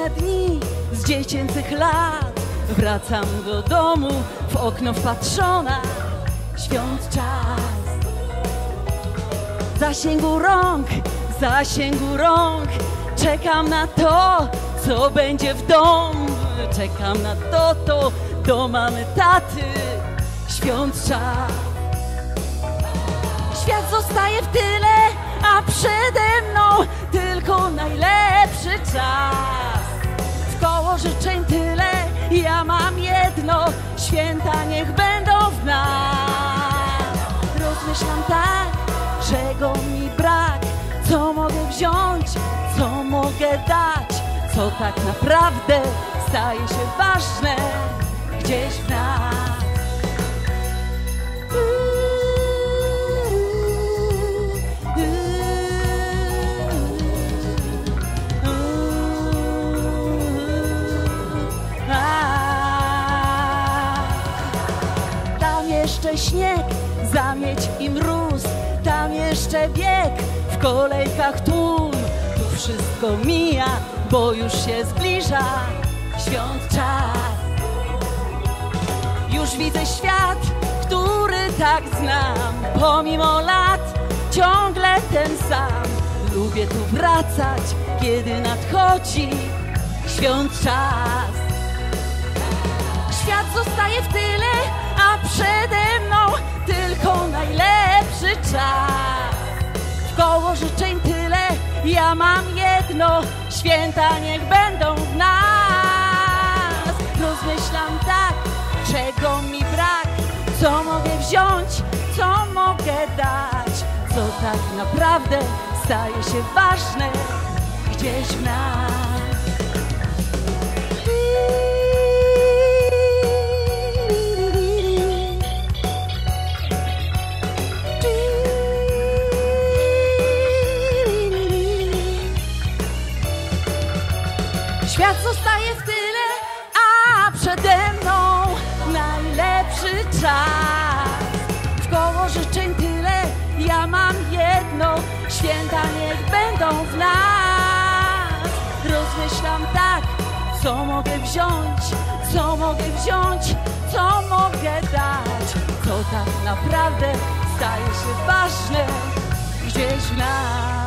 Wspomniane dni z dziecięcych lat. Wracam do domu, w okno wpatrzona. Świąt czas. Zasięgu rąk. Czekam na to, co będzie w domu. Czekam na to do mamy, taty. Świąt czas. Świat zostaje w tyle, a przede mną tylko najlepszy czas. W koło życzeń tyle, ja mam jedno. Święta niech będą w nas. Rozmyślam tak, czego mi brak. Co mogę wziąć, co mogę dać. Co tak naprawdę staje się ważne gdzieś w nas. Tam jeszcze śnieg, zamieć i mróz. Tam jeszcze bieg, w kolejkach tłum. Tu wszystko mija, bo już się zbliża świąt czas. Już widzę świat, który tak znam. Pomimo lat ciągle ten sam. Lubię tu wracać, kiedy nadchodzi świąt czas. Świat zostaje w tyle, a przede mną tylko najlepszy czas. W koło życzeń tyle, ja mam jedno. Święta niech będą w nas. Rozmyślam tak, czego mi brak. Co mogę wziąć, co mogę dać. Co tak naprawdę staje się ważne gdzieś w nas. Świat zostaje w tyle, a przede mną najlepszy czas. W koło życzeń tyle, ja mam jedno. Święta niech będą w nas. Rozmyślam tak, co mogę wziąć, co mogę dać. Co tak naprawdę staje się ważne gdzieś w nas.